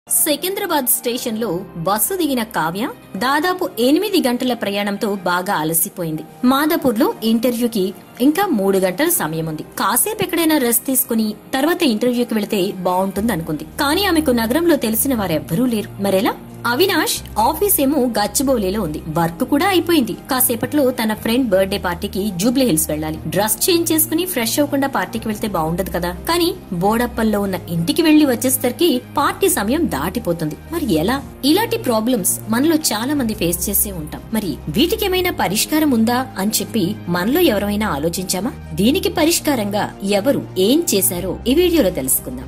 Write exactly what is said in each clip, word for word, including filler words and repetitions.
Secunderabad station లో bus దిగిన కావ్య దాదాపు ఎనిమిది గంటల ప్రయాణంతో బాగా అలసిపోయింది. మాదాపూర్ లో ఇంటర్వ్యూకి ఇంకా మూడు గంటల సమయం ఉంది. కాసేపు ఎక్కడైనా రెస్ట్ తీసుకుని తర్వాత ఇంటర్వ్యూకి వెళితే బాగుంటుంది అనుకుంది. కానీ ఆమెకు నగరంలో తెలిసిన వారెవ్వరూ లేరు. మరెలా? అవినాష్ ఆఫీస్ ఏమో గచ్చిబౌలిలో ఉంది. వర్క్ కూడా అయిపోయింది. కాసేపట్లో తన ఫ్రెండ్ బర్త్డే పార్టీకి జూబ్లీ హిల్స్ వెళ్లాలి. డ్రెస్ చేంజ్ చేసుకుని ఫ్రెష్ అవ్వకుండా పార్టీకి వెళ్తే బాగుండదు కదా. కానీ బోడప్పల్లో ఉన్న ఇంటికి వెళ్లి వచ్చేసరికి పార్టీ సమయం దాటిపోతుంది. మరి ఎలా? ఇలాంటి ప్రాబ్లమ్స్ మనలో చాలా మంది ఫేస్ చేసే ఉంటాం. మరి వీటికి ఏమైనా పరిష్కారం ఉందా అని చెప్పి మనలో ఎవరైనా ఆలోచించామా? దీనికి పరిష్కారంగా ఎవరు ఏం చేశారో ఈ వీడియోలో తెలుసుకుందాం.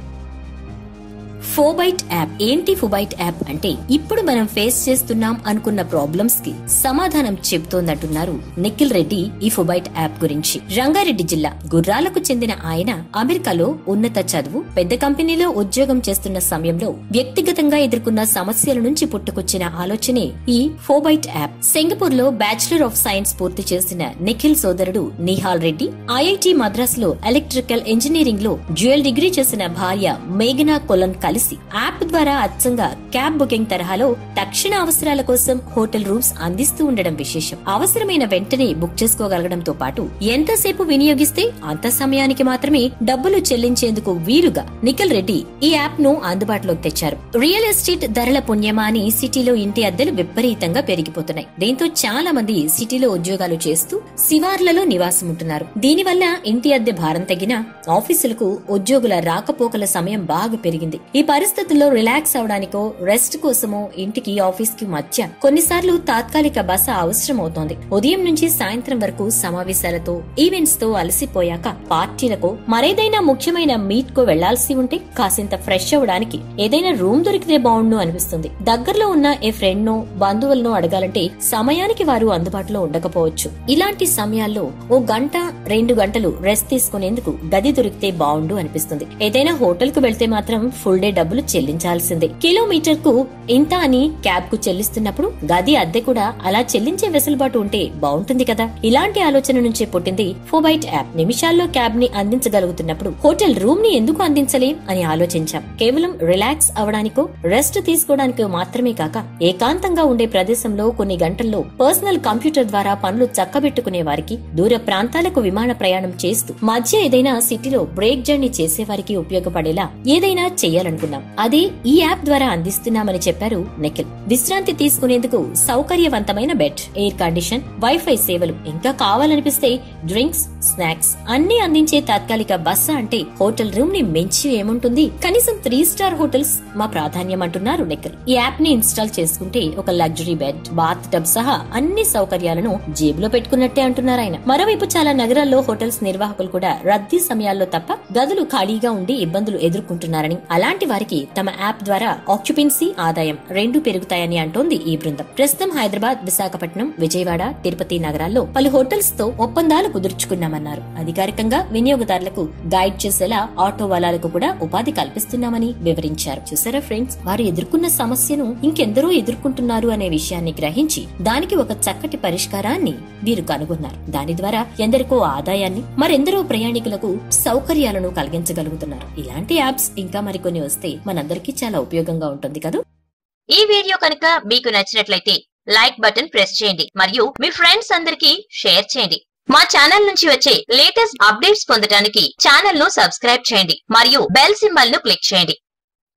Fobite app. ఏంటి ఫోబైట్ యాప్ అంటే ఇప్పుడు మనం ఫేస్ చేస్తున్నాం అనుకున్న ప్రాబ్లమ్స్ కి సమాధానం చెబుతోందంటున్నారు నిఖిల్ రెడ్డి ఈ ఫోబైట్ యాప్ గురించి. రంగారెడ్డి జిల్లా గుర్రాలకు చెందిన ఆయన అమెరికాలో ఉన్నత చదువు, పెద్ద కంపెనీలో ఉద్యోగం చేస్తున్న సమయంలో వ్యక్తిగతంగా ఎదుర్కొన్న సమస్యల నుంచి పుట్టుకొచ్చిన ఆలోచనే ఈ ఫోబైట్ యాప్. సింగపూర్ లో బ్యాచిలర్ ఆఫ్ సైన్స్ పూర్తి చేసిన నిఖిల్ సోదరుడు నిహాల్ రెడ్డి ఐఐటి మద్రాస్ లో ఎలక్ట్రికల్ ఇంజనీరింగ్ లో డ్యూయల్ డిగ్రీ చేసిన భార్య మేఘనా కొలన్ కలిసి యాప్ ద్వారా అచ్చంగా క్యాబ్ బుకింగ్ తరహాలో తక్షణ అవసరాల కోసం హోటల్ రూమ్స్ అందిస్తూ ఉండడం విశేషం. అవసరమైన వెంటనే బుక్ చేసుకోగలగడంతో పాటు ఎంతసేపు వినియోగిస్తే అంత సమయానికి మాత్రమే డబ్బులు చెల్లించేందుకు వీలుగా నిఖిల్ రెడ్డి ఈ యాప్ ను అందుబాటులోకి తెచ్చారు. రియల్ ఎస్టేట్ ధరల పుణ్యమా అని సిటీలో ఇంటి అద్దెలు విపరీతంగా పెరిగిపోతున్నాయి. దీంతో చాలా మంది సిటీలో ఉద్యోగాలు చేస్తూ శివార్లలో నివాసం ఉంటున్నారు. దీనివల్ల ఇంటి అద్దె భారం తగ్గినా ఆఫీసులకు ఉద్యోగుల రాకపోకల సమయం బాగా పెరిగింది. ఈ పరిస్థితుల్లో రిలాక్స్ అవడానికో రెస్ట్ కోసమో ఇంటికి ఆఫీస్ కి మధ్య కొన్నిసార్లు తాత్కాలిక బస అవసరం అవుతోంది. ఉదయం నుంచి సాయంత్రం వరకు సమావేశాలతో ఈవెంట్స్ తో అలసిపోయాక పార్టీలకు మరేదైనా ముఖ్యమైన మీట్ కు వెళ్లాల్సి ఉంటే కాసింత ఫ్రెష్ అవడానికి ఏదైనా రూమ్ దొరికితే బాగుండు అనిపిస్తుంది. దగ్గరలో ఉన్న ఏ ఫ్రెండ్ నో బంధువులను అడగాలంటే సమయానికి వారు అందుబాటులో ఉండకపోవచ్చు. ఇలాంటి సమయాల్లో ఓ గంట రెండు గంటలు రెస్ట్ తీసుకునేందుకు గది దొరికితే బాగుండు అనిపిస్తుంది. ఏదైనా హోటల్ కు వెళ్తే మాత్రం ఫుల్ డే డబ్బులు చెల్లించాల్సిందే. కిలోమీటర్ కు ఇంత అని క్యాబ్ కు చెల్లిస్తున్నప్పుడు గది అద్దె కూడా అలా చెల్లించే వెసులుబాటు ఉంటే బాగుంటుంది కదా. ఇలాంటి ఆలోచన నుంచే పుట్టింది ఫోబైట్ యాప్. నిమిషాల్లో క్యాబ్ ని అందించగలుగుతున్నప్పుడు హోటల్ రూమ్ ని ఎందుకు అందించలేం అని ఆలోచించాం. కేవలం రిలాక్స్ అవడానికో రెస్ట్ తీసుకోవడానికో మాత్రమే కాక ఏకాంతంగా ఉండే ప్రదేశంలో కొన్ని గంటల్లో పర్సనల్ కంప్యూటర్ ద్వారా పనులు చక్కబెట్టుకునే వారికి, దూర ప్రాంతాలకు విమాన ప్రయాణం చేస్తూ మధ్య ఏదైనా సిటీలో బ్రేక్ జర్నీ చేసే వారికి ఉపయోగపడేలా ఏదైనా చెయ్యాలనుకున్నాం. అదే ఈ యాప్ ద్వారా అందిస్తున్నామని చెప్పారు నిఖిల్. విశ్రాంతి తీసుకునేందుకు సౌకర్యవంతమైన బెడ్, ఎయిర్ కండిషన్, వైఫై సేవలు, ఇంకా కావాలనిపిస్తే డ్రింక్స్, స్నాక్స్ అన్ని అందించే తాత్కాలిక బస్స అంటే హోటల్ రూమ్ ని మించి ఏముంటుంది. కనీసం త్రీ స్టార్ హోటల్స్ మా ప్రాధాన్యం అంటున్నారు నిఖిల్. ఈ యాప్ ని ఇన్స్టాల్ చేసుకుంటే ఒక లగ్జరీ బెడ్, బాత్ టబ్ సహా అన్ని సౌకర్యాలను జేబులో పెట్టుకున్నట్టే అంటున్నారు ఆయన. మరోవైపు చాలా నగరాల్లో హోటల్స్ నిర్వాహకులు కూడా రద్దీ సమయాల్లో తప్ప గదులు ఖాళీగా ఉండి ఇబ్బందులు ఎదుర్కొంటున్నారని, అలాంటి వారికి తమ యాప్ ద్వారా ఆక్యుపెన్సీ, ఆదాయం రెండు పెరుగుతాయని అంటోంది ఈ బృందం. ప్రస్తుతం హైదరాబాద్, విశాఖపట్నం, విజయవాడ, తిరుపతి నగరాల్లో పలు హోటల్స్ తో ఒప్పందాలు కుదుర్చుకున్నామన్నారు. అధికారికంగా వినియోగదారులకు గైడ్ చేసేలా ఆటో వాలాలకు కూడా ఉపాధి కల్పిస్తున్నామని వివరించారు. చూసారా ఫ్రెండ్స్, వారు ఎదుర్కొన్న సమస్యను ఇంకెందరో ఎదుర్కొంటున్నారు అనే విషయాన్ని గ్రహించి దానికి ఒక చక్కటి పరిష్కారాన్ని వీరు కనుగొన్నారు. దాని ద్వారా ఎందరికో ఆదాయాన్ని, మరెందరో ప్రయాణికులకు సౌకర్యాలను కలిగించగలుగుతున్నారు. ఇలాంటి యాప్స్ ఇంకా మరికొన్ని వస్తే మనందరికీ చాలా ఉపయోగంగా ఉంటుంది కదా. ఈ వీడియో కనుక మీకు నచ్చినట్లయితే లైక్ బటన్ ప్రెస్ చేయండి మరియు మీ ఫ్రెండ్స్ అందరికీ షేర్ చేయండి. మా ఛానల్ నుంచి వచ్చే లేటెస్ట్ అప్డేట్స్ పొందడానికి ఛానల్ ను సబ్స్క్రైబ్ చేయండి మరియు బెల్ సింబల్ ను క్లిక్ చేయండి.